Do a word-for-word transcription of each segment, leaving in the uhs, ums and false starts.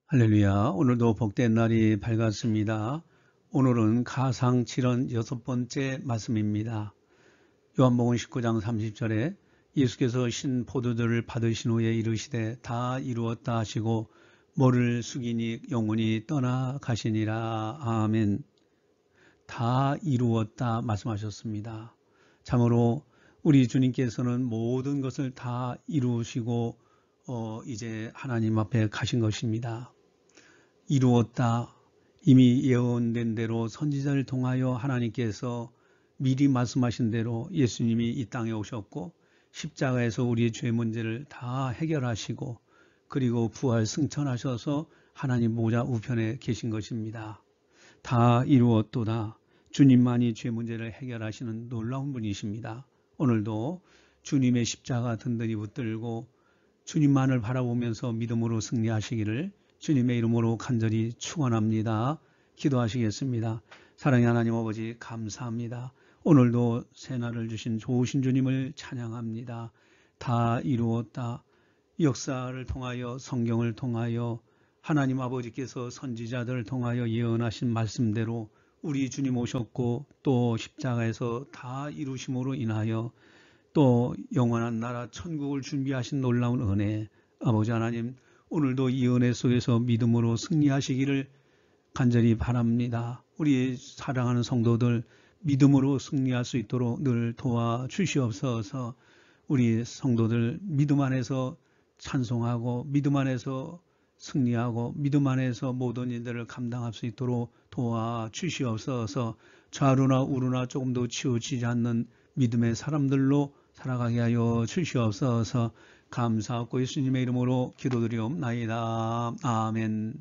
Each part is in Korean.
할렐루야. 오늘도 복된 날이 밝았습니다. 오늘은 가상 칠언 여섯 번째 말씀입니다. 요한복음 십구 장 삼십 절에 예수께서 신 포도주를 받으신 후에 이르시되 다 이루었다 하시고 머리를 숙이니 영혼이 떠나가시니라. 아멘. 다 이루었다 말씀하셨습니다. 참으로 우리 주님께서는 모든 것을 다 이루시고 어, 이제 하나님 앞에 가신 것입니다. 이루었다. 이미 예언된 대로 선지자를 통하여 하나님께서 미리 말씀하신 대로 예수님이 이 땅에 오셨고 십자가에서 우리의 죄 문제를 다 해결하시고 그리고 부활 승천하셔서 하나님 보좌 우편에 계신 것입니다. 다 이루었도다. 주님만이 죄 문제를 해결하시는 놀라운 분이십니다. 오늘도 주님의 십자가 든든히 붙들고 주님만을 바라보면서 믿음으로 승리하시기를 주님의 이름으로 간절히 축원합니다. 기도하시겠습니다. 사랑의 하나님 아버지 감사합니다. 오늘도 새날을 주신 좋으신 주님을 찬양합니다. 다 이루었다. 역사를 통하여 성경을 통하여 하나님 아버지께서 선지자들을 통하여 예언하신 말씀대로 우리 주님 오셨고 또 십자가에서 다 이루심으로 인하여 또 영원한 나라 천국을 준비하신 놀라운 은혜, 아버지 하나님 오늘도 이 은혜 속에서 믿음으로 승리하시기를 간절히 바랍니다. 우리 사랑하는 성도들 믿음으로 승리할 수 있도록 늘 도와주시옵소서. 우리 성도들 믿음 안에서 찬송하고 믿음 안에서 승리하고 믿음 안에서 모든 일들을 감당할 수 있도록 도와주시옵소서. 좌루나 우루나 조금도 치우치지 않는 믿음의 사람들로 살아가게 하여 주시옵소서. 감사하고 예수님의 이름으로 기도드리옵나이다. 아멘.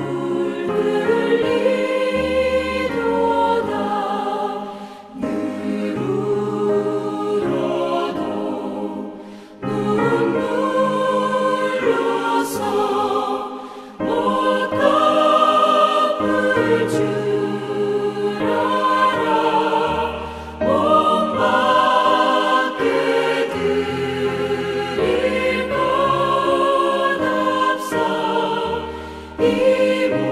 눈물 흘리도다 이